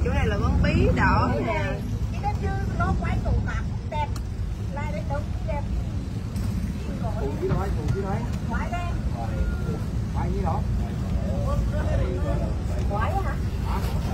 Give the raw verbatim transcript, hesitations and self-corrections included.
chỗ này là bóng bí đỏ nè. Cái đất chứ nó quái tổ tạp đẹp. Lại đây đâu đẹp. Cùng chứ nói, cùng chứ nói. Quái đây. Quái như đó. Quái hả? Hả?